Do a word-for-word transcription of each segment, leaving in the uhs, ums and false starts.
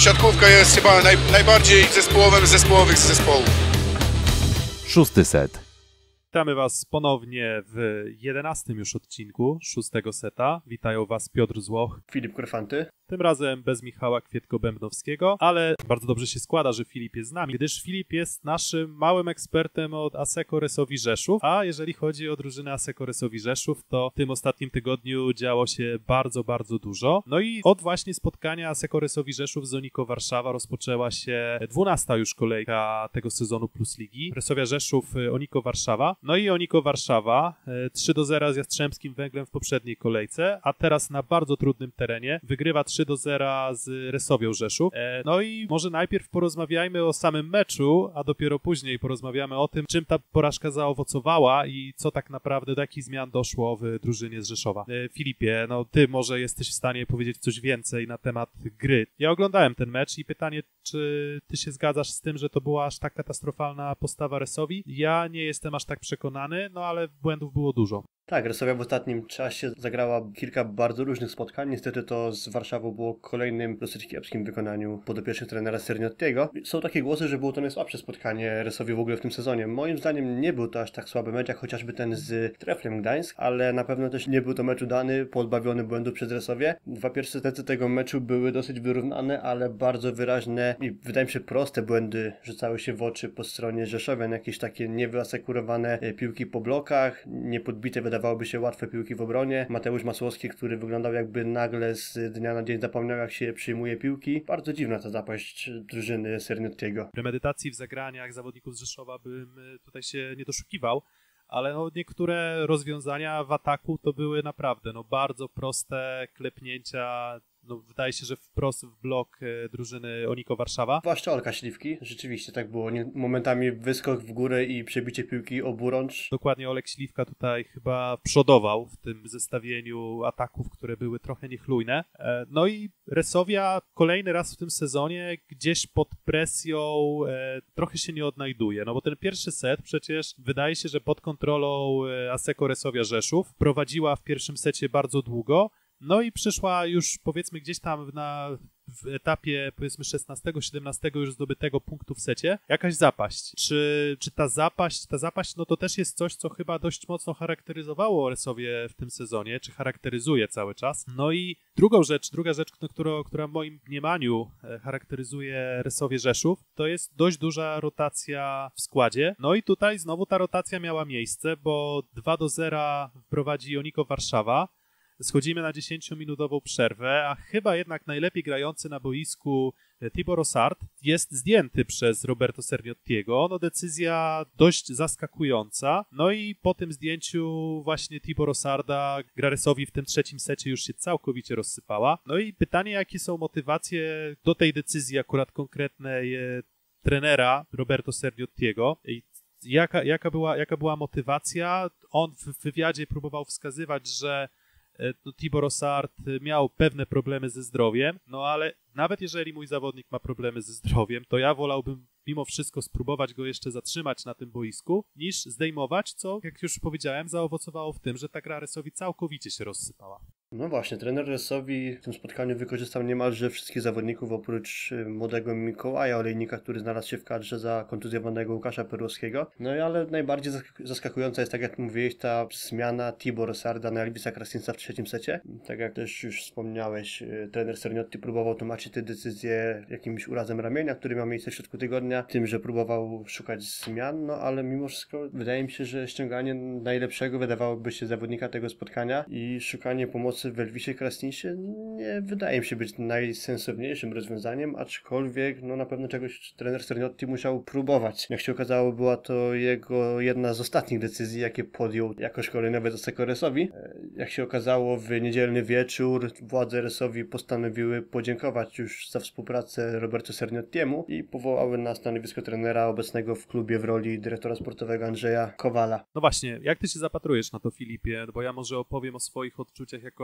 siatkówka jest chyba naj, najbardziej zespołowym z zespołowych z zespołów. Szósty set. Witamy Was ponownie w jedenastym już odcinku szóstego seta. Witają Was Piotr Złoch, Filip Korfanty. Tym razem bez Michała Kwietko-Bębnowskiego, ale bardzo dobrze się składa, że Filip jest z nami, gdyż Filip jest naszym małym ekspertem od Asseco Resowi Rzeszów, a jeżeli chodzi o drużynę Asseco Resowi Rzeszów, to w tym ostatnim tygodniu działo się bardzo, bardzo dużo. No i od właśnie spotkania Asseco Resowi Rzeszów z Oniko Warszawa rozpoczęła się dwunasta już kolejka tego sezonu Plus Ligi. Resowia Rzeszów, Oniko Warszawa. No i Oniko Warszawa trzy do zera z Jastrzębskim Węglem w poprzedniej kolejce, a teraz na bardzo trudnym terenie wygrywa trzy do zera z Resowią Rzeszów. No i może najpierw porozmawiajmy o samym meczu, a dopiero później porozmawiamy o tym, czym ta porażka zaowocowała i co tak naprawdę, do jakich zmian doszło w drużynie z Rzeszowa. Filipie, no ty może jesteś w stanie powiedzieć coś więcej na temat gry. Ja oglądałem ten mecz i pytanie, czy ty się zgadzasz z tym, że to była aż tak katastrofalna postawa Resowi? Ja nie jestem aż tak przekonany, no ale błędów było dużo. Tak, Resowia w ostatnim czasie zagrała kilka bardzo różnych spotkań. Niestety to z Warszawą było kolejnym dosyć kiepskim wykonaniu podopiecznych trenera Serniottiego. Są takie głosy, że było to najsłabsze spotkanie Resowi w ogóle w tym sezonie. Moim zdaniem nie był to aż tak słaby mecz, jak chociażby ten z Treflem Gdańsk, ale na pewno też nie był to mecz udany, pozbawiony błędów przez Resowię. Dwa pierwsze sety tego meczu były dosyć wyrównane, ale bardzo wyraźne i wydaje mi się proste błędy rzucały się w oczy po stronie Rzeszowian. Jakieś takie niewyasekurowane piłki po blokach, niepodbite wydawałoby się łatwe piłki w obronie. Mateusz Masłowski, który wyglądał jakby nagle z dnia na dzień zapomniał, jak się przyjmuje piłki. Bardzo dziwna ta zapaść drużyny Serniottiego. Premedytacji w zagraniach zawodników z Rzeszowa bym tutaj się nie doszukiwał, ale no niektóre rozwiązania w ataku to były naprawdę no bardzo proste klepnięcia. No, wydaje się, że wprost w blok e, drużyny Oniko Warszawa. Zwłaszcza Olka Śliwki, rzeczywiście tak było. Nie, momentami wyskok w górę i przebicie piłki oburącz. Dokładnie, Olek Śliwka tutaj chyba przodował w tym zestawieniu ataków, które były trochę niechlujne. E, no i Resowia kolejny raz w tym sezonie gdzieś pod presją e, trochę się nie odnajduje. No bo ten pierwszy set przecież wydaje się, że pod kontrolą e, Asseco Resowia Rzeszów prowadziła w pierwszym secie bardzo długo. No i przyszła już powiedzmy gdzieś tam na, w etapie powiedzmy szesnastego siedemnastego już zdobytego punktu w secie jakaś zapaść. Czy, czy ta zapaść, ta zapaść no to też jest coś, co chyba dość mocno charakteryzowało Resowię w tym sezonie, czy charakteryzuje cały czas. No i drugą rzecz, druga rzecz, no, która, która w moim mniemaniu charakteryzuje Resowię Rzeszów, to jest dość duża rotacja w składzie. No i tutaj znowu ta rotacja miała miejsce, bo dwa do zera prowadzi Oniko Warszawa. Schodzimy na dziesięciominutową przerwę, a chyba jednak najlepiej grający na boisku Tibor Osart jest zdjęty przez Roberto Serniottiego. No decyzja dość zaskakująca. No i po tym zdjęciu właśnie Tibor Osarda gra Resowi w tym trzecim secie już się całkowicie rozsypała. No i pytanie, jakie są motywacje do tej decyzji akurat konkretnej e, trenera Roberto Serniottiego. I jaka, jaka, była, jaka była motywacja? On w wywiadzie próbował wskazywać, że no, Tibor Osart miał pewne problemy ze zdrowiem, no ale nawet jeżeli mój zawodnik ma problemy ze zdrowiem, to ja wolałbym mimo wszystko spróbować go jeszcze zatrzymać na tym boisku, niż zdejmować, co, jak już powiedziałem, zaowocowało w tym, że ta gra Resowi całkowicie się rozsypała. No właśnie, trener Resowi w tym spotkaniu wykorzystał niemalże wszystkich zawodników oprócz młodego Mikołaja Olejnika, który znalazł się w kadrze za kontuzjowanego Łukasza Perłowskiego. No ale najbardziej zaskakująca jest, tak jak mówiłeś, ta zmiana Tibor Osarda na Elvisa Krasinsa w trzecim secie. Tak jak też już wspomniałeś, trener Serniotti próbował tłumaczyć tę decyzję jakimś urazem ramienia, który miał miejsce w środku tygodnia, tym, że próbował szukać zmian, no ale mimo wszystko wydaje mi się, że ściąganie najlepszego wydawałoby się zawodnika tego spotkania i szukanie pomocy w Elvisie Krasinsie nie wydaje mi się być najsensowniejszym rozwiązaniem, aczkolwiek no na pewno czegoś trener Serniotti musiał próbować. Jak się okazało, była to jego jedna z ostatnich decyzji, jakie podjął jako szkoleniowiec Asseco Resowi. Jak się okazało, w niedzielny wieczór władze Resowi postanowiły podziękować już za współpracę Roberto Serniottiemu i powołały na stanowisko trenera obecnego w klubie w roli dyrektora sportowego Andrzeja Kowala. No właśnie, jak ty się zapatrujesz na to, Filipie? Bo ja może opowiem o swoich odczuciach jako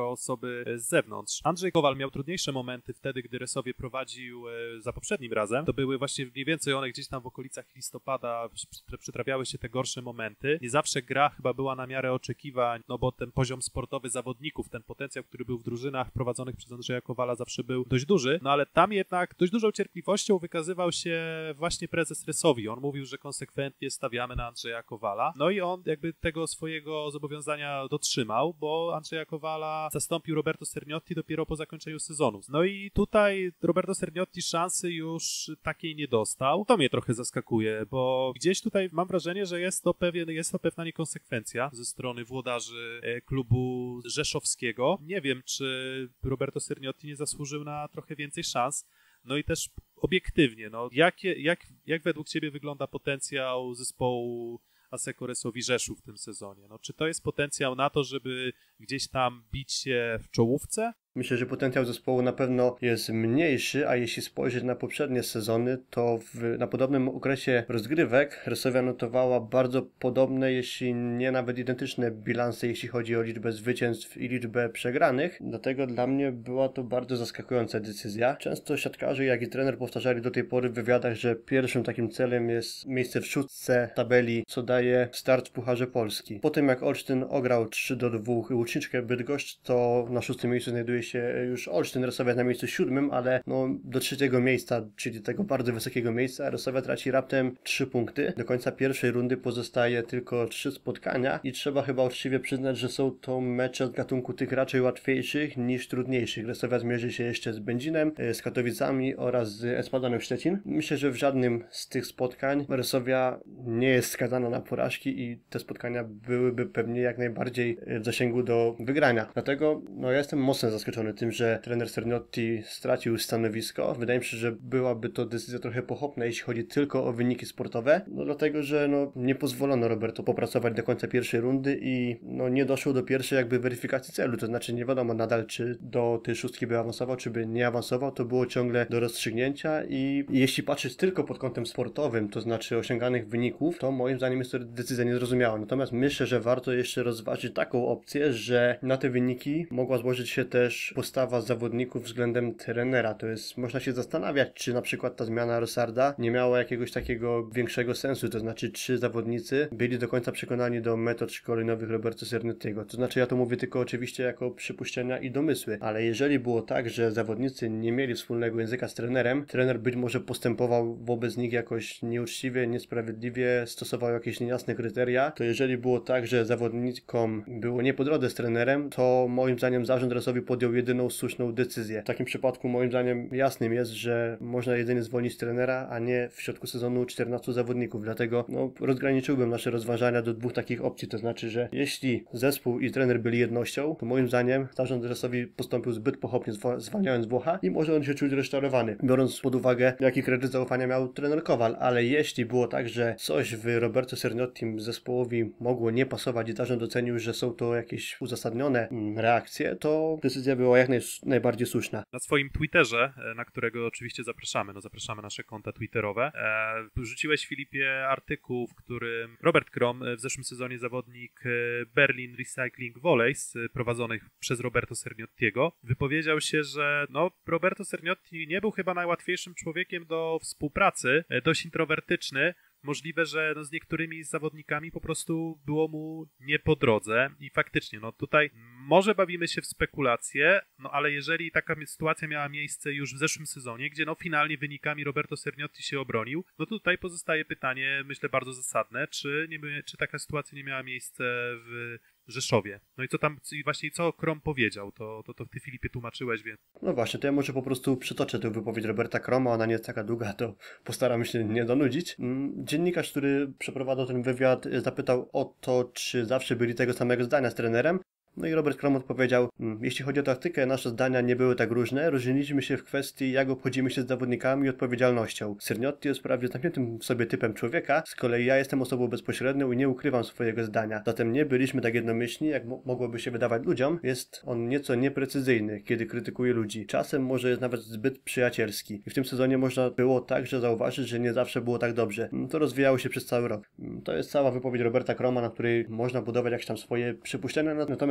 jako osoby z zewnątrz. Andrzej Kowal miał trudniejsze momenty wtedy, gdy Resowie prowadził za poprzednim razem. To były właśnie mniej więcej one gdzieś tam w okolicach listopada przytrafiały się te gorsze momenty. Nie zawsze gra chyba była na miarę oczekiwań, no bo ten poziom sportowy zawodników, ten potencjał, który był w drużynach prowadzonych przez Andrzeja Kowala zawsze był dość duży, no ale tam jednak dość dużą cierpliwością wykazywał się właśnie prezes Resowi. On mówił, że konsekwentnie stawiamy na Andrzeja Kowala. No i on jakby tego swojego zobowiązania dotrzymał, bo Andrzeja Kowala zastąpił Roberto Cerniotti dopiero po zakończeniu sezonu. No i tutaj Roberto Cerniotti szansy już takiej nie dostał. To mnie trochę zaskakuje, bo gdzieś tutaj mam wrażenie, że jest to pewien, jest to pewna niekonsekwencja ze strony włodarzy klubu rzeszowskiego. Nie wiem, czy Roberto Cerniotti nie zasłużył na trochę więcej szans. No i też obiektywnie, no, jakie, jak, jak według Ciebie wygląda potencjał zespołu Asseco Resowi Rzeszów w tym sezonie? No, czy to jest potencjał na to, żeby gdzieś tam bić się w czołówce? Myślę, że potencjał zespołu na pewno jest mniejszy, a jeśli spojrzeć na poprzednie sezony, to w, na podobnym okresie rozgrywek Resovia notowała bardzo podobne, jeśli nie nawet identyczne bilanse, jeśli chodzi o liczbę zwycięstw i liczbę przegranych. Dlatego dla mnie była to bardzo zaskakująca decyzja. Często siatkarze, jak i trener powtarzali do tej pory w wywiadach, że pierwszym takim celem jest miejsce w szóstce tabeli, co daje start w Pucharze Polski. Po tym jak Olsztyn ograł trzy do dwóch Łuczniczkę Bydgoszcz, to na szóstym miejscu znajduje się już Olsztyn, Resovia na miejscu siódmym, ale no do trzeciego miejsca, czyli tego bardzo wysokiego miejsca, Resovia traci raptem trzy punkty. Do końca pierwszej rundy pozostaje tylko trzy spotkania i trzeba chyba uczciwie przyznać, że są to mecze z gatunku tych raczej łatwiejszych niż trudniejszych. Resovia zmierzy się jeszcze z Będzinem, z Katowicami oraz z Espadonem Szczecin. Myślę, że w żadnym z tych spotkań Resovia nie jest skazana na porażki i te spotkania byłyby pewnie jak najbardziej w zasięgu do wygrania. Dlatego no ja jestem mocno zaskoczony tym, że trener Cerniotti stracił stanowisko. Wydaje mi się, że byłaby to decyzja trochę pochopna, jeśli chodzi tylko o wyniki sportowe, no dlatego, że no, nie pozwolono Roberto popracować do końca pierwszej rundy i no, nie doszło do pierwszej jakby weryfikacji celu, to znaczy nie wiadomo nadal, czy do tej szóstki by awansował, czy by nie awansował, to było ciągle do rozstrzygnięcia i jeśli patrzeć tylko pod kątem sportowym, to znaczy osiąganych wyników, to moim zdaniem jest to decyzja niezrozumiała. Natomiast myślę, że warto jeszcze rozważyć taką opcję, że na te wyniki mogła złożyć się też postawa zawodników względem trenera. To jest, można się zastanawiać, czy na przykład ta zmiana Rosarda nie miała jakiegoś takiego większego sensu, to znaczy czy zawodnicy byli do końca przekonani do metod szkoleniowych Roberto Cerniottiego. To znaczy ja to mówię tylko oczywiście jako przypuszczenia i domysły, ale jeżeli było tak, że zawodnicy nie mieli wspólnego języka z trenerem, trener być może postępował wobec nich jakoś nieuczciwie, niesprawiedliwie, stosował jakieś niejasne kryteria, to jeżeli było tak, że zawodnikom było nie po drodze z trenerem, to moim zdaniem zarząd Resowi podjął jedyną słuszną decyzję. W takim przypadku moim zdaniem jasnym jest, że można jedynie zwolnić trenera, a nie w środku sezonu czternastu zawodników. Dlatego no, rozgraniczyłbym nasze rozważania do dwóch takich opcji. To znaczy, że jeśli zespół i trener byli jednością, to moim zdaniem zarząd Resowi postąpił zbyt pochopnie, zwalniając Włocha i może on się czuć rozczarowany, biorąc pod uwagę, jaki kredyt zaufania miał trener Kowal. Ale jeśli było tak, że coś w Roberto Cerniottim zespołowi mogło nie pasować i zarząd ocenił, że są to jakieś uzasadnione reakcje, to decyzja była jak naj, najbardziej słuszna. Na swoim Twitterze, na którego oczywiście zapraszamy, no zapraszamy nasze konta twitterowe, e, rzuciłeś, Filipie, artykuł, w którym Robert Krom, w zeszłym sezonie zawodnik Berlin Recycling Volleys, prowadzonych przez Roberto Cerniottiego, wypowiedział się, że no, Roberto Cerniotti nie był chyba najłatwiejszym człowiekiem do współpracy, dość introwertyczny. Możliwe, że no z niektórymi zawodnikami po prostu było mu nie po drodze i faktycznie, no tutaj może bawimy się w spekulacje, no ale jeżeli taka sytuacja miała miejsce już w zeszłym sezonie, gdzie no finalnie wynikami Roberto Cerniotti się obronił, no to tutaj pozostaje pytanie, myślę, bardzo zasadne, czy, nie, czy taka sytuacja nie miała miejsca w Rzeszowie. No i co tam, i właśnie co Krom powiedział, to, to, to ty, Filipie, tłumaczyłeś, więc... No właśnie, to ja może po prostu przytoczę tę wypowiedź Roberta Kroma, ona nie jest taka długa, to postaram się nie donudzić. Dziennikarz, który przeprowadzał ten wywiad, zapytał o to, czy zawsze byli tego samego zdania z trenerem. No i Robert Krom odpowiedział, jeśli chodzi o taktykę, nasze zdania nie były tak różne, różniliśmy się w kwestii, jak obchodzimy się z zawodnikami i odpowiedzialnością. Cerniotti jest prawie zamkniętym w sobie typem człowieka, z kolei ja jestem osobą bezpośrednią i nie ukrywam swojego zdania. Zatem nie byliśmy tak jednomyślni, jak mo- mogłoby się wydawać ludziom. Jest on nieco nieprecyzyjny, kiedy krytykuje ludzi. Czasem może jest nawet zbyt przyjacielski. I w tym sezonie można było także zauważyć, że nie zawsze było tak dobrze. To rozwijało się przez cały rok. To jest cała wypowiedź Roberta Kroma, na której można budować jakieś tam swoje przypuszczenia, natomiast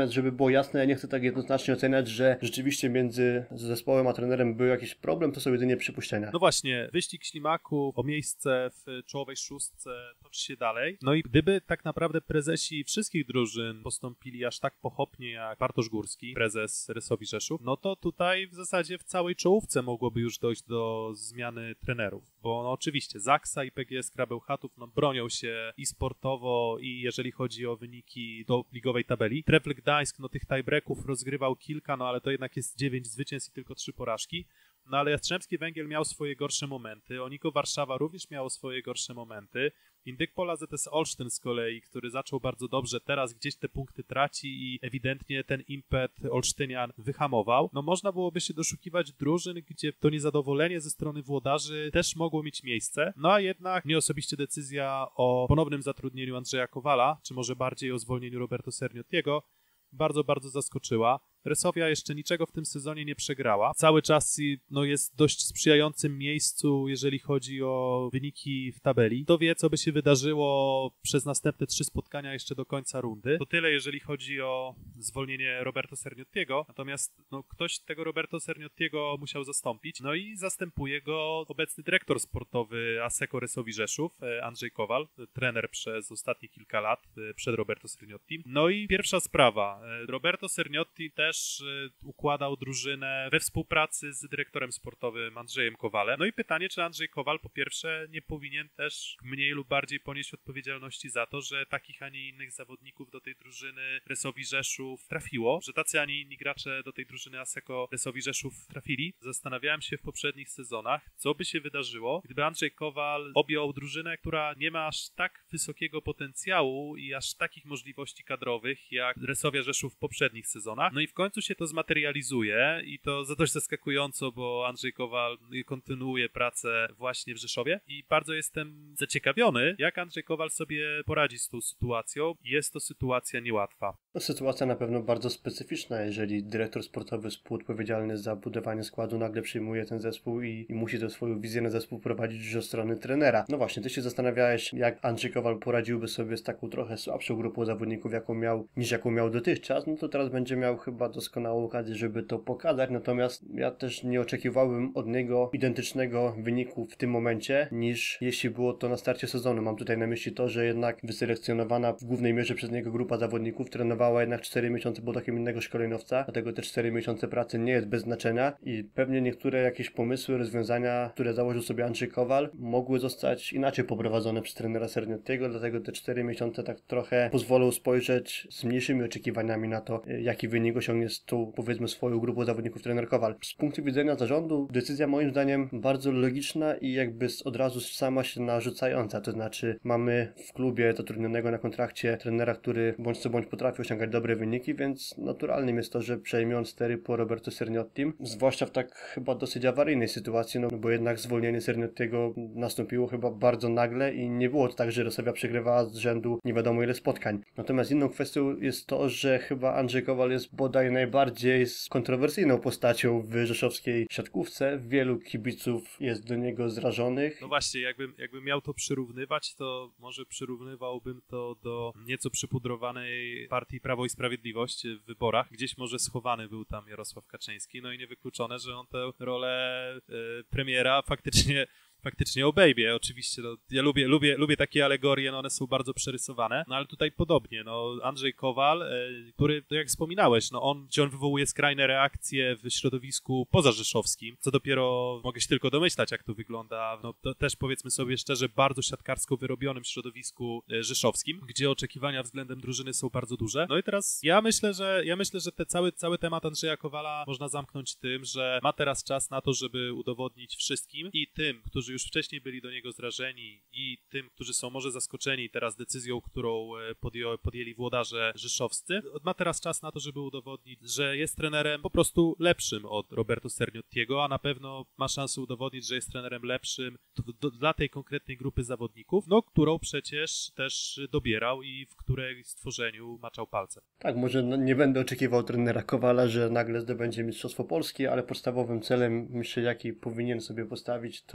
natomiast żeby było jasne, ja nie chcę tak jednoznacznie oceniać, że rzeczywiście między zespołem a trenerem był jakiś problem, to są jedynie przypuszczenia. No właśnie, wyścig ślimaków o miejsce w czołowej szóstce toczy się dalej. No i gdyby tak naprawdę prezesi wszystkich drużyn postąpili aż tak pochopnie jak Bartosz Górski, prezes Rysowi Rzeszów, no to tutaj w zasadzie w całej czołówce mogłoby już dojść do zmiany trenerów. Bo no oczywiście Zaksa i P G S Krabełchatów no, bronią się i sportowo, i jeżeli chodzi o wyniki do ligowej tabeli. Trefl Gdańsk, no tych tiebreaków rozgrywał kilka, no ale to jednak jest dziewięć zwycięstw i tylko trzy porażki. No ale Jastrzębski Węgiel miał swoje gorsze momenty, Oniko Warszawa również miało swoje gorsze momenty. Indykpol A Z S Olsztyn z kolei, który zaczął bardzo dobrze, teraz gdzieś te punkty traci i ewidentnie ten impet Olsztynian wyhamował. No można byłoby się doszukiwać drużyn, gdzie to niezadowolenie ze strony włodarzy też mogło mieć miejsce. No a jednak mnie osobiście decyzja o ponownym zatrudnieniu Andrzeja Kowala, czy może bardziej o zwolnieniu Roberto Sernottiego, bardzo, bardzo zaskoczyła. Resovia jeszcze niczego w tym sezonie nie przegrała. Cały czas no, jest w dość sprzyjającym miejscu, jeżeli chodzi o wyniki w tabeli. Kto wie, co by się wydarzyło przez następne trzy spotkania jeszcze do końca rundy. To tyle, jeżeli chodzi o zwolnienie Roberto Sernottiego. Natomiast no, ktoś tego Roberto Sernottiego musiał zastąpić. No i zastępuje go obecny dyrektor sportowy Asseco Resowi Rzeszów, Andrzej Kowal, trener przez ostatnie kilka lat przed Roberto Sernottim. No i pierwsza sprawa. Roberto Serniotti też też układał drużynę we współpracy z dyrektorem sportowym Andrzejem Kowalem. No i pytanie, czy Andrzej Kowal po pierwsze nie powinien też mniej lub bardziej ponieść odpowiedzialności za to, że takich, a nie innych zawodników do tej drużyny Resowi Rzeszów trafiło, że tacy, a nie inni gracze do tej drużyny Asseco Resowi Rzeszów trafili. Zastanawiałem się w poprzednich sezonach, co by się wydarzyło, gdyby Andrzej Kowal objął drużynę, która nie ma aż tak wysokiego potencjału i aż takich możliwości kadrowych jak Resovia Rzeszów w poprzednich sezonach. No i w końcu się to zmaterializuje i to za dość zaskakująco, bo Andrzej Kowal kontynuuje pracę właśnie w Rzeszowie i bardzo jestem zaciekawiony, jak Andrzej Kowal sobie poradzi z tą sytuacją. Jest to sytuacja niełatwa. No, sytuacja na pewno bardzo specyficzna, jeżeli dyrektor sportowy współodpowiedzialny za budowanie składu nagle przyjmuje ten zespół i, i musi tę swoją wizję na zespół prowadzić już od strony trenera. No właśnie, ty się zastanawiałeś, jak Andrzej Kowal poradziłby sobie z taką trochę słabszą grupą zawodników, jaką miał, niż jaką miał dotychczas, no to teraz będzie miał chyba doskonałą okazję, żeby to pokazać, natomiast ja też nie oczekiwałbym od niego identycznego wyniku w tym momencie, niż jeśli było to na starcie sezonu. Mam tutaj na myśli to, że jednak wyselekcjonowana w głównej mierze przez niego grupa zawodników trenowała jednak cztery miesiące pod okiem innego szkoleniowca, dlatego te cztery miesiące pracy nie jest bez znaczenia i pewnie niektóre jakieś pomysły, rozwiązania, które założył sobie Andrzej Kowal, mogły zostać inaczej poprowadzone przez trenera Sernottiego, dlatego te cztery miesiące tak trochę pozwolą spojrzeć z mniejszymi oczekiwaniami na to, jaki wynik osiągnie z tą, powiedzmy, swoją grupą zawodników trener Kowal. Z punktu widzenia zarządu decyzja moim zdaniem bardzo logiczna i jakby od razu sama się narzucająca, to znaczy mamy w klubie zatrudnionego na kontrakcie trenera, który bądź co bądź potrafi osiągać dobre wyniki, więc naturalnym jest to, że przejmie on stery po Roberto Sernottim, zwłaszcza w tak chyba dosyć awaryjnej sytuacji, no bo jednak zwolnienie Sernottiego nastąpiło chyba bardzo nagle i nie było to tak, że Resovia przegrywała z rzędu nie wiadomo ile spotkań. Natomiast inną kwestią jest to, że chyba Andrzej Kowal jest bodaj najbardziej kontrowersyjną postacią w rzeszowskiej siatkówce. Wielu kibiców jest do niego zrażonych. No właśnie, jakbym, jakbym miał to przyrównywać, to może przyrównywałbym to do nieco przypudrowanej partii Prawo i Sprawiedliwość w wyborach. Gdzieś może schowany był tam Jarosław Kaczyński, no i niewykluczone, że on tę rolę e, premiera faktycznie faktycznie obejmie. Oczywiście, no, ja lubię, lubię, lubię takie alegorie, no one są bardzo przerysowane, no ale tutaj podobnie, no Andrzej Kowal, e, który, jak wspominałeś, no on, on wywołuje skrajne reakcje w środowisku pozarzeszowskim, co dopiero mogę się tylko domyślać, jak to wygląda, no to też powiedzmy sobie szczerze, bardzo siatkarsko wyrobionym środowisku e, rzeszowskim, gdzie oczekiwania względem drużyny są bardzo duże. No i teraz ja myślę, że ja myślę, że te cały, cały temat Andrzeja Kowala można zamknąć tym, że ma teraz czas na to, żeby udowodnić wszystkim i tym, którzy już wcześniej byli do niego zrażeni i tym, którzy są może zaskoczeni teraz decyzją, którą podję, podjęli włodarze rzeszowscy, ma teraz czas na to, żeby udowodnić, że jest trenerem po prostu lepszym od Roberto Sernottiego, a na pewno ma szansę udowodnić, że jest trenerem lepszym do, do, dla tej konkretnej grupy zawodników, no którą przecież też dobierał i w której stworzeniu maczał palce. Tak, może no, nie będę oczekiwał trenera Kowala, że nagle zdobędzie Mistrzostwo Polski, ale podstawowym celem, myślę, jaki powinien sobie postawić, to na pewno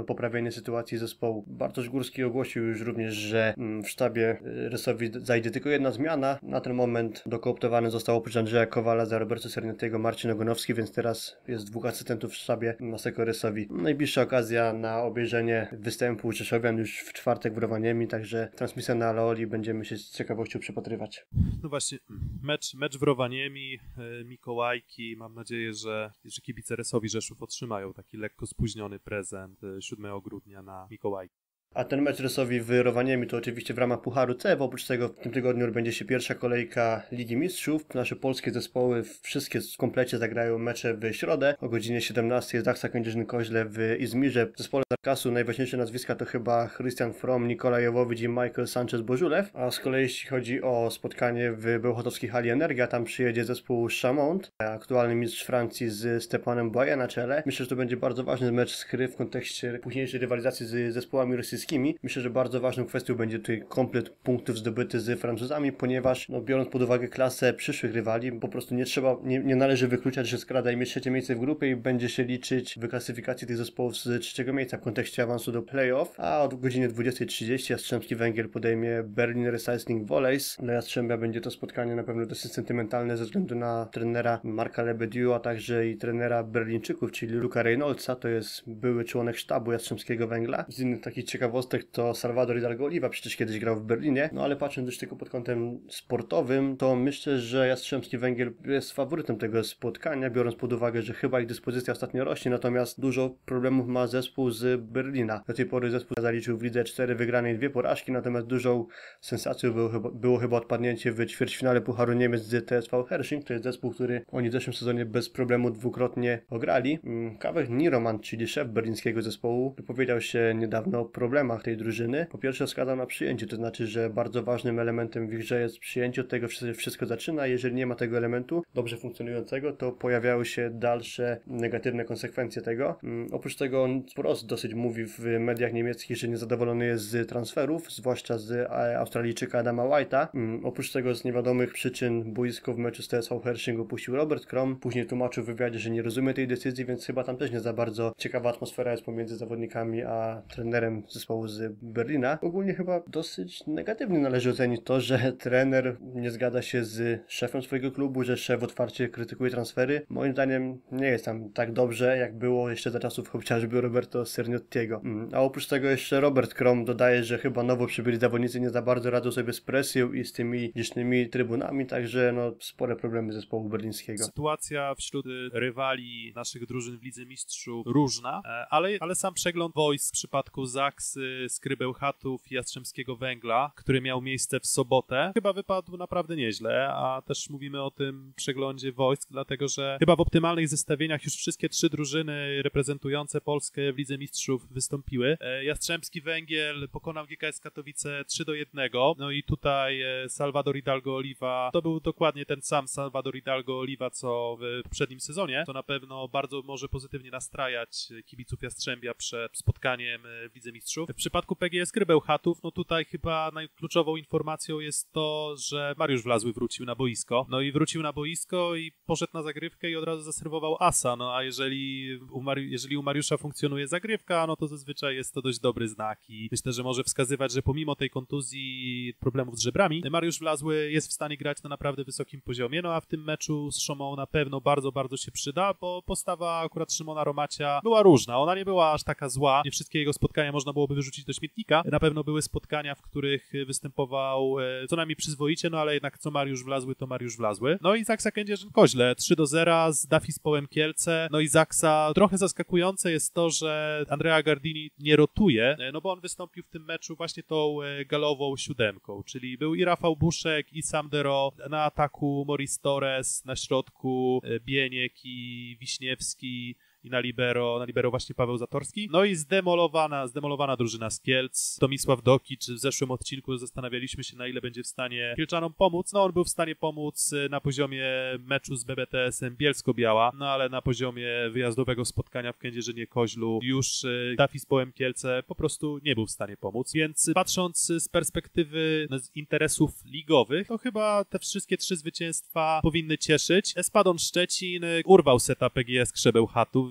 pewno poprawienie sytuacji zespołu. Bartosz Górski ogłosił już również, że w sztabie Rysowi zajdzie tylko jedna zmiana. Na ten moment dokooptowany został oprócz Andrzeja Kowala za Roberto Sernettiego Marcin Ogonowski, więc teraz jest dwóch asystentów w sztabie Maseko Rysowi. Najbliższa okazja na obejrzenie występu Rzeszowian już w czwartek w Rovaniemi, także transmisję na Alaoli będziemy się z ciekawością przypatrywać. No właśnie, mecz, mecz w Rovaniemi, Mikołajki, mam nadzieję, że, że kibice Rysowi Rzeszów otrzymają taki lekko spóźniony prezent siódmego grudnia na Mikołajki. A ten mecz Rysowi w Rovaniemi to oczywiście w ramach Pucharu C, bo oprócz tego w tym tygodniu odbędzie się pierwsza kolejka Ligi Mistrzów. Nasze polskie zespoły wszystkie w komplecie zagrają mecze w środę. O godzinie siedemnastej jest Zaksa Kędzierzyn-Koźle w Izmirze. W zespole Zarkasu najważniejsze nazwiska to chyba Christian From, Nikolaj Jowowicz i Michael Sanchez-Bożulew. A z kolei jeśli chodzi o spotkanie w bełchatowskiej hali Energia, tam przyjedzie zespół Chamont, aktualny mistrz Francji z Stepanem Boye na czele. Myślę, że to będzie bardzo ważny mecz z gry w kontekście późniejszej rywalizacji z zespołami rosyjskimi. Myślę, że bardzo ważną kwestią będzie tutaj komplet punktów zdobyty z Francuzami, ponieważ no, biorąc pod uwagę klasę przyszłych rywali, po prostu nie trzeba, nie, nie należy wykluczać, że Skra zajmie trzecie miejsce w grupie i będzie się liczyć w klasyfikacji tych zespołów z trzeciego miejsca w kontekście awansu do play-off, a od godziny dwudziestej trzydzieści Jastrzębski Węgiel podejmie Berlin Recycling Volleys. Dla Jastrzębia będzie to spotkanie na pewno dosyć sentymentalne ze względu na trenera Marka Lebediu, a także i trenera Berlińczyków, czyli Luka Reynoldsa, to jest były członek sztabu Jastrzębskiego Węgla. Z innych takich ciekawostek to Salvador Hidalgo Oliva przecież kiedyś grał w Berlinie, no ale patrząc już tylko pod kątem sportowym, to myślę, że Jastrzębski Węgiel jest faworytem tego spotkania, biorąc pod uwagę, że chyba ich dyspozycja ostatnio rośnie, natomiast dużo problemów ma zespół z Berlina. Do tej pory zespół zaliczył w lidze cztery wygrane i dwie porażki, natomiast dużą sensacją było chyba, było chyba odpadnięcie w ćwierćfinale Pucharu Niemiec z T S V Hersching, to jest zespół, który oni w zeszłym sezonie bez problemu dwukrotnie ograli. Kawek Niroman, czyli szef berlińskiego zespołu, wypowiedział się niedawno o problemach tej drużyny. Po pierwsze wskazał na przyjęcie, to znaczy, że bardzo ważnym elementem w ich grze jest przyjęcie, od tego wszystko zaczyna. Jeżeli nie ma tego elementu dobrze funkcjonującego, to pojawiały się dalsze negatywne konsekwencje tego. Um, oprócz tego on wprost dosyć mówi w mediach niemieckich, że niezadowolony jest z transferów, zwłaszcza z Australijczyka Adama White'a. Um, oprócz tego z niewiadomych przyczyn boisko w meczu z T S V Hersching opuścił Robert Krom. Później tłumaczył w wywiadzie, że nie rozumie tej decyzji, więc chyba tam też nie za bardzo ciekawa atmosfera jest pomiędzy zawodnikami a trenerem zespołu z Berlina. Ogólnie chyba dosyć negatywnie należy ocenić to, że trener nie zgadza się z szefem swojego klubu, że szef otwarcie krytykuje transfery. Moim zdaniem nie jest tam tak dobrze, jak było jeszcze za czasów chociażby Roberto Sernettiego. A oprócz tego jeszcze Robert Krom dodaje, że chyba nowo przybyli zawodnicy nie za bardzo radzą sobie z presją i z tymi licznymi trybunami, także no spore problemy zespołu berlińskiego. Sytuacja wśród rywali naszych drużyn w Lidze Mistrzów różna, ale, ale sam przegląd wojsk w przypadku Zaksy, Skry Bełchatów i Jastrzębskiego Węgla, który miał miejsce w sobotę, chyba wypadł naprawdę nieźle, a też mówimy o tym przeglądzie wojsk, dlatego że chyba w optymalnych zestawieniach już wszystkie trzy drużyny reprezentujące Polskę w Lidze Mistrzów wystąpiły. Jastrzębski Węgiel pokonał G K S Katowice trzy do jednego, no i tutaj Salvador Hidalgo Oliva, to był dokładnie ten sam Salvador Hidalgo Oliva, co w poprzednim sezonie, to na pewno bardzo może pozytywnie nastrajać kibiców Jastrzębia przed spotkaniem w Lidze Mistrzów. W przypadku P G S Skry Bełchatów, no tutaj chyba najkluczową informacją jest to, że Mariusz Wlazły wrócił na boisko. No i wrócił na boisko i poszedł na zagrywkę i od razu zaserwował asa. No a jeżeli u, Mari- jeżeli u Mariusza funkcjonuje zagrywka, no to zazwyczaj jest to dość dobry znak i myślę, że może wskazywać, że pomimo tej kontuzji, problemów z żebrami, Mariusz Wlazły jest w stanie grać na naprawdę wysokim poziomie. No a w tym meczu z Szomą na pewno bardzo, bardzo się przyda, bo postawa akurat Szymona Romacia była różna. Ona nie była aż taka zła. Nie wszystkie jego spotkania można byłoby wyrzucić do śmietnika. Na pewno były spotkania, w których występował e, co najmniej przyzwoicie, no ale jednak co Mariusz Wlazły, to Mariusz Wlazły. No i Zaksa Kędzierzyn-Koźle trzy do zera z Dafispołem Kielce. No i Zaksa, trochę zaskakujące jest to, że Andrea Gardini nie rotuje, no bo on wystąpił w tym meczu właśnie tą e, galową siódemką, czyli był i Rafał Buszek, i Sam Dero, na ataku Maurice Torres, na środku e, Bieniek i Wiśniewski, i na libero, na libero właśnie Paweł Zatorski. No i zdemolowana, zdemolowana drużyna z Kielc. Tomisław Dokic w zeszłym odcinku zastanawialiśmy się, na ile będzie w stanie Kielczanom pomóc. No on był w stanie pomóc na poziomie meczu z B B T S-em Bielsko-Biała, no ale na poziomie wyjazdowego spotkania w Kędzierzynie-Koźlu już Dafispołem Kielce po prostu nie był w stanie pomóc. Więc patrząc z perspektywy z interesów ligowych, to chyba te wszystkie trzy zwycięstwa powinny cieszyć. Espadon Szczecin urwał seta P G S Krzebełchatów,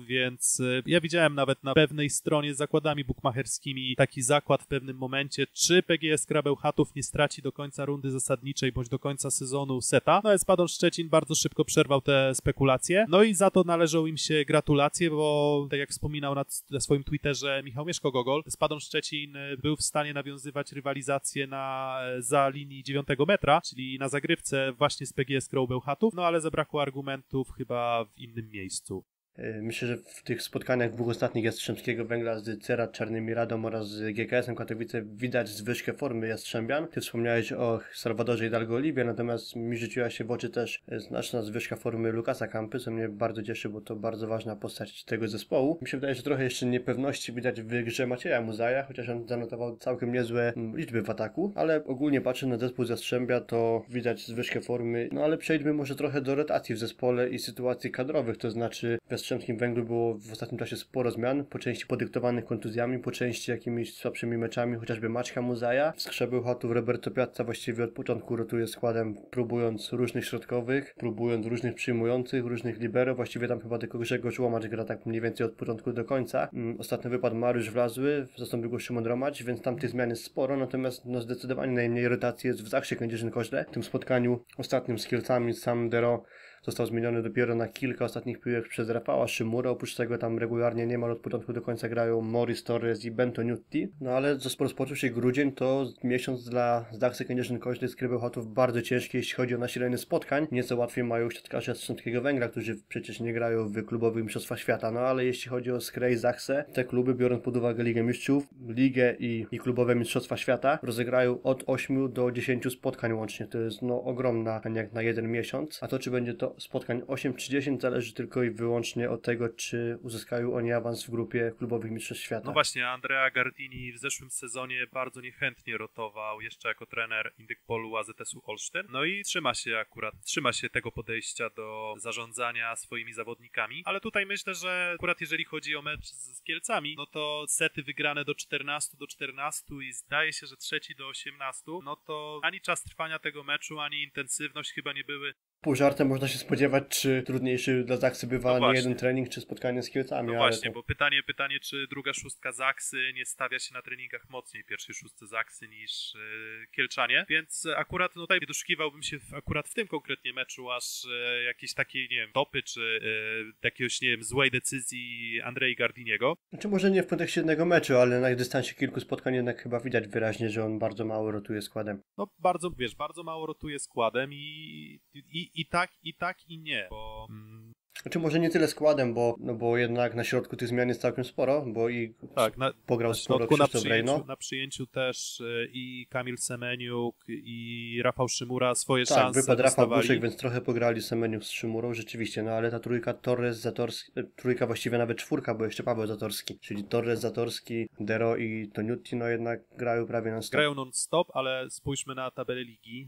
Hatów, więc ja widziałem nawet na pewnej stronie z zakładami bukmacherskimi taki zakład w pewnym momencie, czy P G S Krabbeł Hatów nie straci do końca rundy zasadniczej, bądź do końca sezonu seta. No więc Spadon Szczecin bardzo szybko przerwał te spekulacje, no i za to należą im się gratulacje, bo tak jak wspominał na, na swoim Twitterze Michał Mieszko-Gogol, Spadon Szczecin był w stanie nawiązywać rywalizację na, za linii dziewiątego metra, czyli na zagrywce właśnie z P G S Krabbeł Hatów, no ale zabrakło argumentów chyba w innym miejscu. Myślę, że w tych spotkaniach dwóch ostatnich Jastrzębskiego Węgla z Cerat Czarnymi Radom oraz z G K S-em Katowice widać zwyżkę formy Jastrzębian. Ty wspomniałeś o Salwadorze Hidalgo Oliwie, natomiast mi rzuciła się w oczy też znaczna zwyżka formy Lukasa Kampy, co mnie bardzo cieszy, bo to bardzo ważna postać tego zespołu. Mi się wydaje, że trochę jeszcze niepewności widać w grze Macieja Muzaja, chociaż on zanotował całkiem niezłe liczby w ataku, ale ogólnie patrzę na zespół z Jastrzębia, to widać zwyżkę formy. No ale przejdźmy może trochę do rotacji w zespole i sytuacji kadrowych, to znaczy w Jastrzębskim Węglu było w ostatnim czasie sporo zmian, po części podyktowanych kontuzjami, po części jakimiś słabszymi meczami, chociażby Maćka Muzaja. W Skrzebeł Chatów Roberto Piazza właściwie od początku rotuje składem, próbując różnych środkowych, próbując różnych przyjmujących, różnych libero. Właściwie tam chyba tylko Grzegorz Łomacz gra tak mniej więcej od początku do końca. Ostatnio wypadł Mariusz Wlazły, zastąpił go Szymon Romacz, więc tam tych zmian jest sporo, natomiast no zdecydowanie najmniej rotacji jest w Zaksie Kędzierzyn-Koźle. W tym spotkaniu ostatnim z Kielcami Sam Dero został zmieniony dopiero na kilka ostatnich piłek przez Rafała Szymura. Oprócz tego tam regularnie niemal od początku do końca grają Morris Torres i Bentoniutti. No ale rozpoczął się grudzień, to miesiąc dla Zaksu Kędzierzyn-Koźle z Krabbeł Chatów bardzo ciężki, jeśli chodzi o nasilenie spotkań. Nieco łatwiej mają siatkarze Jastrzębskiego Węgla, którzy przecież nie grają w klubowych mistrzostwach świata. No ale jeśli chodzi o Skrę i Zaksę, te kluby, biorąc pod uwagę Ligę Mistrzów, Ligę i, i klubowe mistrzostwa świata, rozegrają od ośmiu do dziesięciu spotkań łącznie. To jest no ogromna jak na jeden miesiąc. A to czy będzie to spotkań osiem czy dziesięć zależy tylko i wyłącznie od tego, czy uzyskają oni awans w grupie klubowych mistrzostw świata. No właśnie, Andrea Gardini w zeszłym sezonie bardzo niechętnie rotował jeszcze jako trener Indykpolu A Z S-u Olsztyn. No i trzyma się akurat, trzyma się tego podejścia do zarządzania swoimi zawodnikami, ale tutaj myślę, że akurat jeżeli chodzi o mecz z Kielcami, no to sety wygrane do czternastu do czternastu i zdaje się, że trzeci do osiemnastu, no to ani czas trwania tego meczu, ani intensywność chyba nie były. Pół żartem można się spodziewać, czy trudniejszy dla Zaksy bywa no nie jeden trening, czy spotkanie z Kielcami. No ale właśnie, to... bo pytanie, pytanie, czy druga szóstka Zaksy nie stawia się na treningach mocniej pierwszej szóstce Zaksy niż yy, Kielczanie, więc akurat no tutaj nie doszukiwałbym się w, akurat w tym konkretnie meczu aż yy, jakiejś takiej, nie wiem, topy, czy yy, jakiegoś, nie wiem, złej decyzji Andrei Gardiniego. Znaczy może nie w kontekście jednego meczu, ale na dystansie kilku spotkań jednak chyba widać wyraźnie, że on bardzo mało rotuje składem. No bardzo, wiesz, bardzo mało rotuje składem i, i, i tak, i tak, i nie, bo... Mm, Znaczy może nie tyle składem, bo, no bo jednak na środku tych zmian jest całkiem sporo, bo i tak, na, pograł na sporo środku, na Krzysztof przyjęciu, Rejno. na przyjęciu też y, i Kamil Semeniuk i Rafał Szymura swoje tak, szanse wypadł Rafał dostawali. Buszek, więc trochę pograli Semeniuk z Szymurą, rzeczywiście, no ale ta trójka Torres, Zatorski, trójka właściwie nawet czwórka, bo jeszcze Paweł Zatorski, czyli Torres, Zatorski, Dero i Toniutti, no jednak grają prawie non-stop. Grają non-stop, ale spójrzmy na tabelę ligi.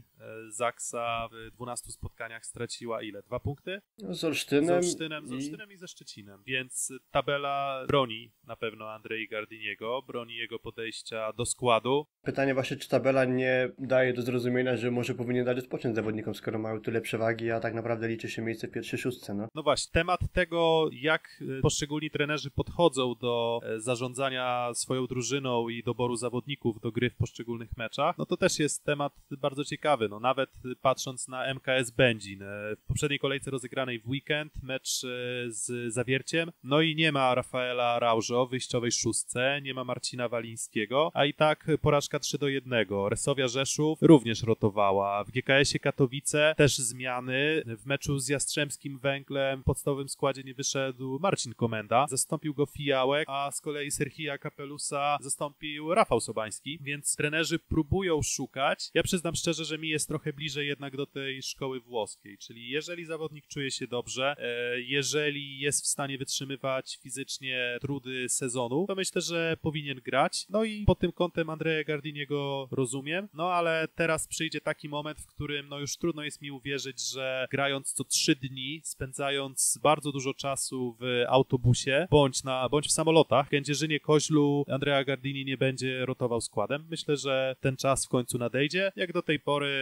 Zaksa w dwunastu spotkaniach straciła ile? Dwa punkty? No, z Olsztynem, z Olsztynem, z Olsztynem i... i ze Szczecinem, więc tabela broni na pewno Andrei Gardiniego, broni jego podejścia do składu. Pytanie właśnie, czy tabela nie daje do zrozumienia, że może powinien dać odpocząć zawodnikom, skoro mają tyle przewagi, a tak naprawdę liczy się miejsce w pierwszej szóstce, no. No właśnie, temat tego, jak poszczególni trenerzy podchodzą do zarządzania swoją drużyną i doboru zawodników do gry w poszczególnych meczach, no to też jest temat bardzo ciekawy, no nawet patrząc na M K S Będzin, w poprzedniej kolejce rozegranej w weekend, mecz z Zawierciem, no i nie ma Rafaela Raużo w wyjściowej szóstce, nie ma Marcina Walińskiego, a i tak porażka trzy do jednego. Resowia Rzeszów również rotowała. W G K S-ie Katowice też zmiany. W meczu z Jastrzębskim Węglem w podstawowym składzie nie wyszedł Marcin Komenda. Zastąpił go Fijałek, a z kolei Serhija Kapelusa zastąpił Rafał Sobański, więc trenerzy próbują szukać. Ja przyznam szczerze, że mi jest trochę bliżej jednak do tej szkoły włoskiej, czyli jeżeli zawodnik czuje się dobrze, jeżeli jest w stanie wytrzymywać fizycznie trudy sezonu, to myślę, że powinien grać. No i pod tym kątem Andrea Gardiniego rozumiem, no ale teraz przyjdzie taki moment, w którym no już trudno jest mi uwierzyć, że grając co trzy dni, spędzając bardzo dużo czasu w autobusie, bądź, na, bądź w samolotach, w Kędzierzynie Koźlu Andrea Gardini nie będzie rotował składem. Myślę, że ten czas w końcu nadejdzie. Jak do tej pory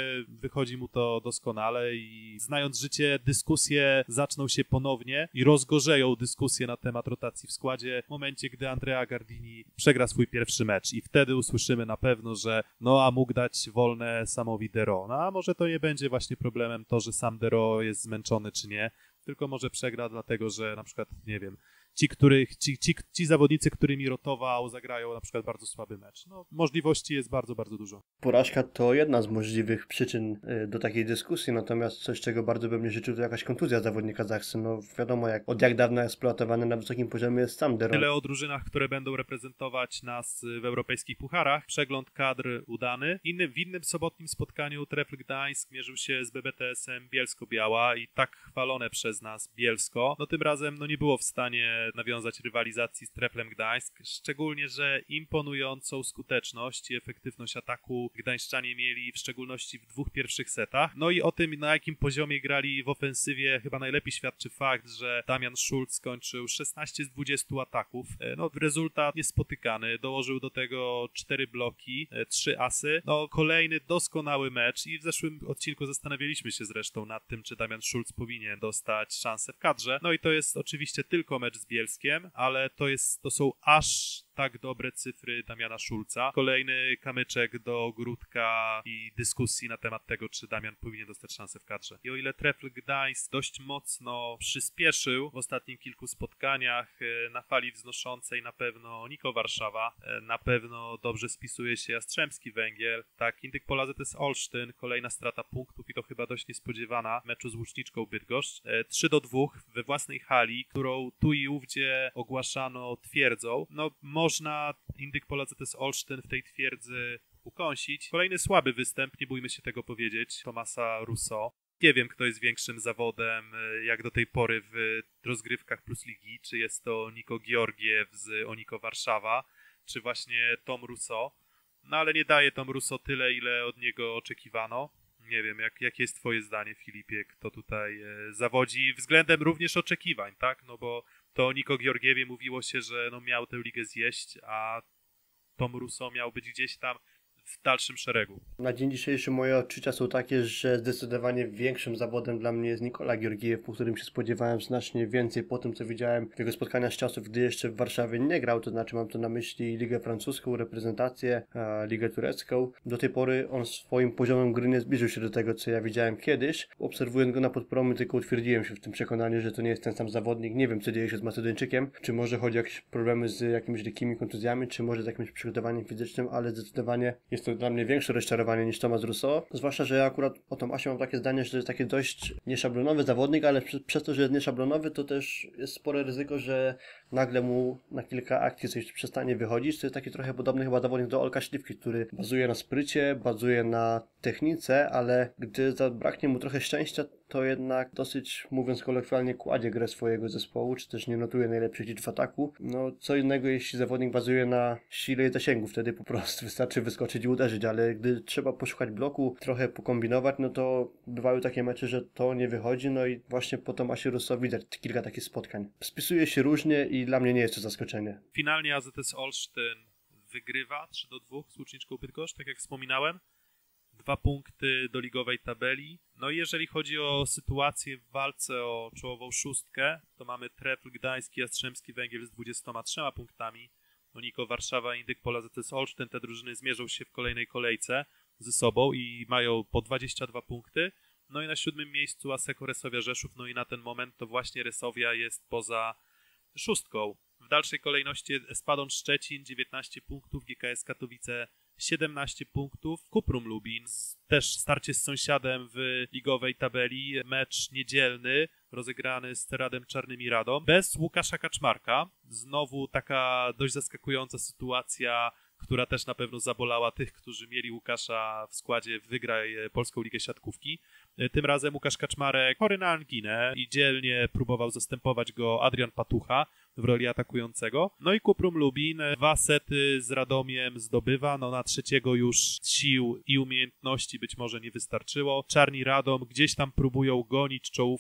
wychodzi mu to doskonale i znając życie, dyskusje zaczną się ponownie i rozgorzeją dyskusje na temat rotacji w składzie w momencie, gdy Andrea Gardini przegra swój pierwszy mecz i wtedy usłyszymy na pewno, że no a mógł dać wolne Samowi Dero. No a może to nie będzie właśnie problemem to, że sam Dero jest zmęczony czy nie, tylko może przegra dlatego, że na przykład, nie wiem, ci, których, ci, ci, ci zawodnicy, którymi rotował, zagrają na przykład bardzo słaby mecz. No, możliwości jest bardzo, bardzo dużo. Porażka to jedna z możliwych przyczyn do takiej dyskusji, natomiast coś, czego bardzo bym nie życzył, to jakaś kontuzja zawodnika Zachsy. No wiadomo, jak, od jak dawna eksploatowany na wysokim poziomie jest sam Dero. Tyle o drużynach, które będą reprezentować nas w europejskich pucharach. Przegląd kadr udany. Innym, w innym sobotnim spotkaniu Trefl Gdańsk mierzył się z B B T S-em Bielsko-Biała i tak chwalone przez nas Bielsko. No tym razem no, nie było w stanie nawiązać rywalizacji z Treflem Gdańsk, szczególnie, że imponującą skuteczność i efektywność ataku gdańszczanie mieli w szczególności w dwóch pierwszych setach. No i o tym, na jakim poziomie grali w ofensywie, chyba najlepiej świadczy fakt, że Damian Schulz skończył szesnaście z dwudziestu ataków. No rezultat niespotykany, dołożył do tego cztery bloki, trzy asy. No kolejny doskonały mecz i w zeszłym odcinku zastanawialiśmy się zresztą nad tym, czy Damian Schulz powinien dostać szansę w kadrze. No i to jest oczywiście tylko mecz z Bielskiem, ale to jest, to są aż tak dobre cyfry Damiana Schulza. Kolejny kamyczek do ogródka i dyskusji na temat tego, czy Damian powinien dostać szansę w kadrze. I o ile Trefl Gdańsk dość mocno przyspieszył w ostatnich kilku spotkaniach na fali wznoszącej na pewno Niko Warszawa, na pewno dobrze spisuje się Jastrzębski Węgiel, tak Indyk Pola Z S Olsztyn, kolejna strata punktów i to chyba dość niespodziewana w meczu z Łuczniczką Bydgoszcz. trzy do dwóch we własnej hali, którą tu i ówdzie ogłaszano twierdzą. No można Indyk Pola Z S Olsztyn w tej twierdzy ukąsić. Kolejny słaby występ, nie bójmy się tego powiedzieć, Tomasa Rousseau. Nie wiem, kto jest większym zawodem jak do tej pory w rozgrywkach Plus Ligi, czy jest to Niko Georgiew z Oniko Warszawa, czy właśnie Tom Rousseau. No ale nie daje Tom Rousseau tyle, ile od niego oczekiwano. Nie wiem, jak, jakie jest twoje zdanie, Filipie, kto tutaj e, zawodzi względem również oczekiwań, tak? No bo to o Niko Georgiewie mówiło się, że no miał tę ligę zjeść, a Tom Rousseau miał być gdzieś tam w dalszym szeregu. Na dzień dzisiejszy moje odczucia są takie, że zdecydowanie większym zawodem dla mnie jest Nikola Georgiew, po którym się spodziewałem znacznie więcej po tym, co widziałem w jego spotkaniach z czasów, gdy jeszcze w Warszawie nie grał, to znaczy mam tu na myśli Ligę Francuską, reprezentację, Ligę Turecką. Do tej pory on swoim poziomem gry nie zbliżył się do tego, co ja widziałem kiedyś. Obserwując go na podpromy, tylko utwierdziłem się w tym przekonaniu, że to nie jest ten sam zawodnik. Nie wiem, co dzieje się z Macedończykiem, czy może chodzi o jakieś problemy z jakimiś lekkimi kontuzjami, czy może z jakimś przygotowaniem fizycznym, ale zdecydowanie jest to dla mnie większe rozczarowanie niż Tomas Rousseau. Zwłaszcza, że ja akurat o Tomasie mam takie zdanie, że to jest taki dość nieszablonowy zawodnik, ale przez, przez to, że jest nieszablonowy, to też jest spore ryzyko, że nagle mu na kilka akcji coś przestanie wychodzić. To jest taki trochę podobny chyba zawodnik do Olka Śliwki, który bazuje na sprycie, bazuje na technice, ale gdy zabraknie mu trochę szczęścia, to jednak dosyć, mówiąc kolokwialnie, kładzie grę swojego zespołu, czy też nie notuje najlepszych liczb w ataku. No, co innego, jeśli zawodnik bazuje na sile i zasięgu, wtedy po prostu wystarczy wyskoczyć i uderzyć, ale gdy trzeba poszukać bloku, trochę pokombinować, no to bywały takie mecze, że to nie wychodzi, no i właśnie po Tomasie Rousseau widać kilka takich spotkań. Spisuje się różnie i dla mnie nie jest to zaskoczenie. Finalnie A Z S Olsztyn wygrywa trzy do dwóch z Łuczniczką Bydgoszcz, tak jak wspominałem. Dwa punkty do ligowej tabeli. No i jeżeli chodzi o sytuację w walce o czołową szóstkę, to mamy Trefl Gdańsk i Jastrzębski Węgiel z dwudziestoma trzema punktami. Oniko Warszawa, Indyk Pola Z S Olsztyn, te drużyny zmierzą się w kolejnej kolejce ze sobą i mają po dwadzieścia dwa punkty. No i na siódmym miejscu Asseco Resowia Rzeszów, no i na ten moment to właśnie Resowia jest poza szóstką. W dalszej kolejności Espadon Szczecin, dziewiętnaście punktów, G K S Katowice siedemnaście punktów, Kuprum Lubin, też starcie z sąsiadem w ligowej tabeli, mecz niedzielny rozegrany z Ceradem Czarnym i Radą, bez Łukasza Kaczmarka, znowu taka dość zaskakująca sytuacja, która też na pewno zabolała tych, którzy mieli Łukasza w składzie w Wygraj Polską Ligę Siatkówki. Tym razem Łukasz Kaczmarek chory na anginę i dzielnie próbował zastępować go Adrian Patucha w roli atakującego. No i Kuprum Lubin dwa sety z Radomiem zdobywa, no na trzeciego już sił i umiejętności być może nie wystarczyło. Czarni Radom gdzieś tam próbują gonić czołówkę,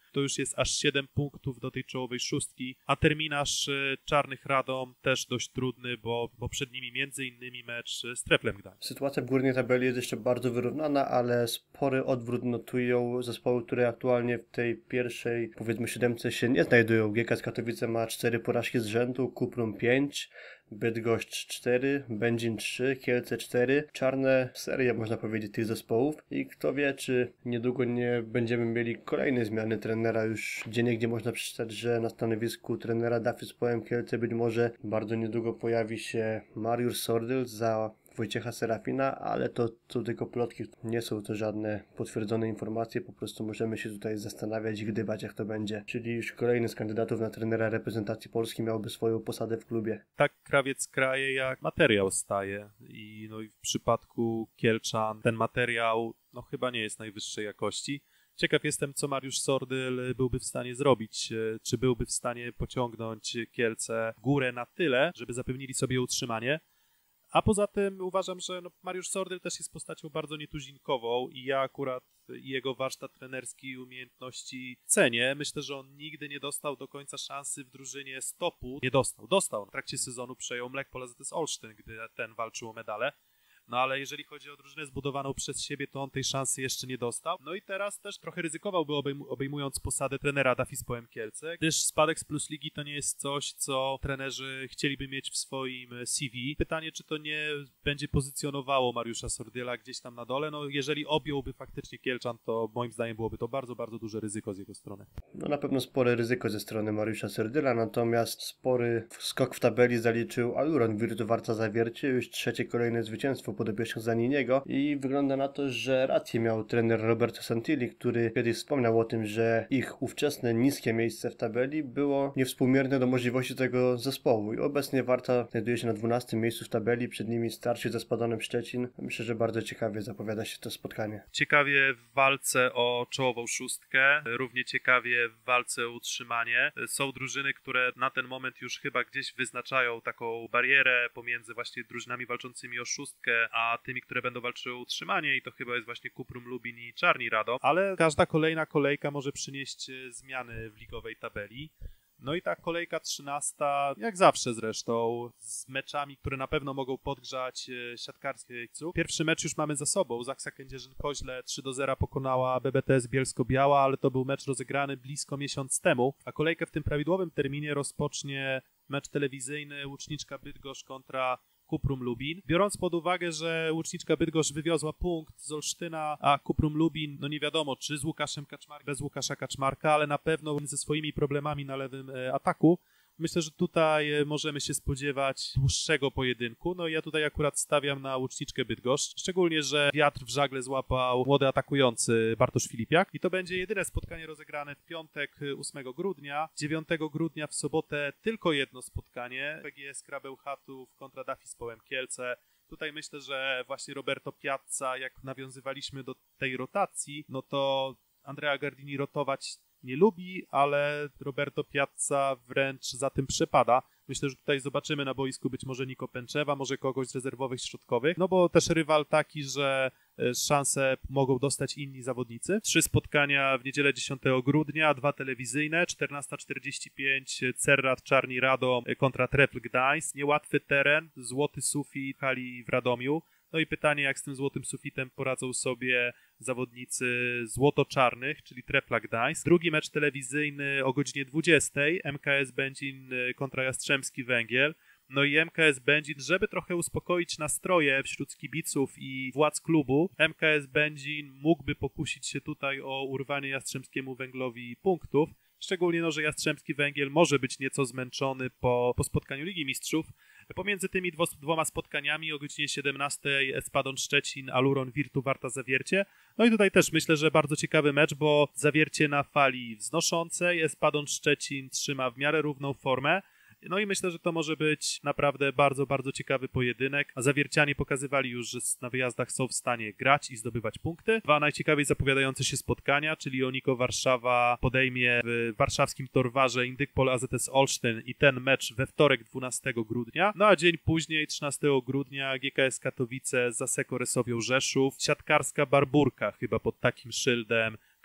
to już jest aż siedem punktów do tej czołowej szóstki, a terminarz Czarnych Radom też dość trudny, bo, bo przed nimi między innymi mecz z Treplem Gdańsk. Sytuacja w górnej tabeli jest jeszcze bardzo wyrównana, ale spory odwrót notują zespoły, które aktualnie w tej pierwszej, powiedzmy, siódemce się nie znajdują. G K S Katowice ma cztery porażki z rzędu, Kuprum pięć, Bydgoszcz cztery, Będzin trzy, Kielce cztery. Czarne serie, można powiedzieć, tych zespołów i kto wie, czy niedługo nie będziemy mieli kolejnej zmiany trenera. Już gdzieniegdzie można przeczytać, że na stanowisku trenera Dafy Zespołem Kielce być może bardzo niedługo pojawi się Mariusz Sordyl za Wojciecha Serafina, ale to są tylko plotki, nie są to żadne potwierdzone informacje, po prostu możemy się tutaj zastanawiać i gdybać, jak to będzie. Czyli już kolejny z kandydatów na trenera reprezentacji Polski miałby swoją posadę w klubie. Tak krawiec kraje, jak materiał staje i, no i w przypadku Kielczan ten materiał no chyba nie jest najwyższej jakości. Ciekaw jestem, co Mariusz Sordyl byłby w stanie zrobić, czy byłby w stanie pociągnąć Kielce w górę na tyle, żeby zapewnili sobie utrzymanie. A poza tym uważam, że no Mariusz Sordyl też jest postacią bardzo nietuzinkową i ja akurat jego warsztat trenerski i umiejętności cenię. Myślę, że on nigdy nie dostał do końca szansy w drużynie stopu. Nie dostał, dostał. W trakcie sezonu przejął Mlekpol A Z S Olsztyn, gdy ten walczył o medale. No ale jeżeli chodzi o drużynę zbudowaną przez siebie, to on tej szansy jeszcze nie dostał. No i teraz też trochę ryzykowałby obejm- obejmując posadę trenera Dafy Zespołem Kielce, gdyż spadek z Plus Ligi to nie jest coś, co trenerzy chcieliby mieć w swoim C V. Pytanie, czy to nie będzie pozycjonowało Mariusza Sordyla gdzieś tam na dole. No jeżeli objąłby faktycznie Kielczan, to moim zdaniem byłoby to bardzo, bardzo duże ryzyko z jego strony. No na pewno spore ryzyko ze strony Mariusza Sordyla, natomiast spory skok w tabeli zaliczył Aluron Virtu Warta Zawiercie, już trzecie kolejne zwycięstwo podopiecznych Zaniniego i wygląda na to, że rację miał trener Roberto Santilli, który kiedyś wspomniał o tym, że ich ówczesne niskie miejsce w tabeli było niewspółmierne do możliwości tego zespołu i obecnie Warta znajduje się na dwunastym miejscu w tabeli, przed nimi starcie ze Spadonem Szczecin. Myślę, że bardzo ciekawie zapowiada się to spotkanie. Ciekawie w walce o czołową szóstkę, równie ciekawie w walce o utrzymanie. Są drużyny, które na ten moment już chyba gdzieś wyznaczają taką barierę pomiędzy właśnie drużynami walczącymi o szóstkę, a tymi, które będą walczyły o utrzymanie i to chyba jest właśnie Kuprum Lubin i Czarni Radom, ale każda kolejna kolejka może przynieść zmiany w ligowej tabeli. No i ta kolejka trzynasta, jak zawsze zresztą, z meczami, które na pewno mogą podgrzać siatkarskie jeźdźców. Pierwszy mecz już mamy za sobą. Zaksa Kędzierzyn-Koźle trzy do zera pokonała B B T S Bielsko-Biała, ale to był mecz rozegrany blisko miesiąc temu, a kolejkę w tym prawidłowym terminie rozpocznie mecz telewizyjny Łuczniczka Bydgoszcz kontra Kuprum Lubin. Biorąc pod uwagę, że Łuczniczka Bydgoszcz wywiozła punkt z Olsztyna, a Kuprum Lubin, no nie wiadomo, czy z Łukaszem Kaczmarkiem, bez Łukasza Kaczmarka, ale na pewno ze swoimi problemami na lewym ataku. Myślę, że tutaj możemy się spodziewać dłuższego pojedynku. No i ja tutaj akurat stawiam na Łuczniczkę Bydgoszcz. Szczególnie, że wiatr w żagle złapał młody atakujący Bartosz Filipiak. I to będzie jedyne spotkanie rozegrane w piątek ósmego grudnia. dziewiątego grudnia w sobotę tylko jedno spotkanie. P G S Krabełchatów kontra Dafy Zespołem Kielce. Tutaj myślę, że właśnie Roberto Piazza, jak nawiązywaliśmy do tej rotacji, no to Andrea Gardini rotować nie lubi, ale Roberto Piazza wręcz za tym przepada. Myślę, że tutaj zobaczymy na boisku być może Niko Pęczewa, może kogoś z rezerwowych środkowych, no bo też rywal taki, że szanse mogą dostać inni zawodnicy. Trzy spotkania w niedzielę dziesiątego grudnia, dwa telewizyjne, czternasta czterdzieści pięć Cerrat Czarni Radom kontra Trefl Gdańsk. Niełatwy teren, złoty sufit w hali w Radomiu. No i pytanie, jak z tym złotym sufitem poradzą sobie zawodnicy złoto-czarnych, czyli Trefla Gdańsk. Drugi mecz telewizyjny o godzinie dwudziestej, M K S Będzin kontra Jastrzębski Węgiel. No i M K S Będzin, żeby trochę uspokoić nastroje wśród kibiców i władz klubu, M K S Będzin mógłby pokusić się tutaj o urwanie Jastrzębskiemu Węglowi punktów. Szczególnie, no, że Jastrzębski Węgiel może być nieco zmęczony po, po spotkaniu Ligi Mistrzów. Pomiędzy tymi dwo, dwoma spotkaniami o godzinie siedemnastej Espadon Szczecin, Aluron Virtu Warta Zawiercie. No i tutaj też myślę, że bardzo ciekawy mecz, bo Zawiercie na fali wznoszącej, Espadon Szczecin trzyma w miarę równą formę. No i myślę, że to może być naprawdę bardzo, bardzo ciekawy pojedynek. A Zawiercianie pokazywali już, że na wyjazdach są w stanie grać i zdobywać punkty. Dwa najciekawiej zapowiadające się spotkania, czyli Oniko Warszawa podejmie w warszawskim Torwarze Indykpol A Z S Olsztyn i ten mecz we wtorek dwunastego grudnia. No a dzień później, trzynastego grudnia, G K S Katowice z Asseco Resowią Rzeszów. Siatkarska Barburka, chyba pod takim szyldem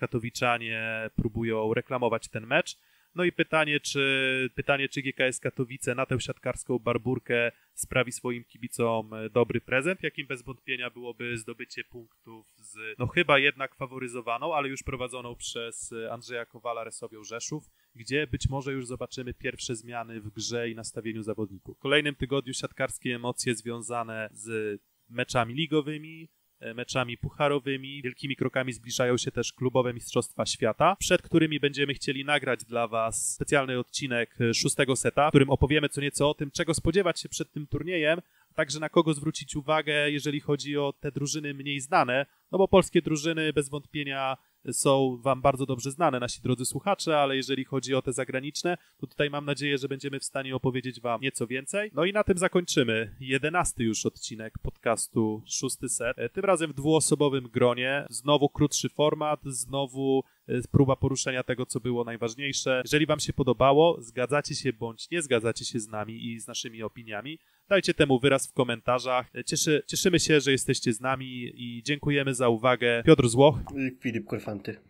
katowiczanie próbują reklamować ten mecz. No i pytanie, czy pytanie, czy G K S Katowice na tę siatkarską barburkę sprawi swoim kibicom dobry prezent, jakim bez wątpienia byłoby zdobycie punktów z, no chyba jednak faworyzowaną, ale już prowadzoną przez Andrzeja Kowala Resowią Rzeszów, gdzie być może już zobaczymy pierwsze zmiany w grze i nastawieniu zawodników. W kolejnym tygodniu siatkarskie emocje związane z meczami ligowymi, meczami pucharowymi. Wielkimi krokami zbliżają się też klubowe Mistrzostwa Świata, przed którymi będziemy chcieli nagrać dla Was specjalny odcinek szóstego seta, w którym opowiemy co nieco o tym, czego spodziewać się przed tym turniejem, a także na kogo zwrócić uwagę, jeżeli chodzi o te drużyny mniej znane, no bo polskie drużyny bez wątpienia są Wam bardzo dobrze znane, nasi drodzy słuchacze, ale jeżeli chodzi o te zagraniczne, to tutaj mam nadzieję, że będziemy w stanie opowiedzieć Wam nieco więcej. No i na tym zakończymy jedenasty już odcinek podcastu Szósty Set. Tym razem w dwuosobowym gronie, znowu krótszy format, znowu próba poruszenia tego, co było najważniejsze. Jeżeli Wam się podobało, zgadzacie się bądź nie zgadzacie się z nami i z naszymi opiniami, dajcie temu wyraz w komentarzach. Cieszy, cieszymy się, że jesteście z nami i dziękujemy za uwagę. Piotr Złoch i Filip Korfanty.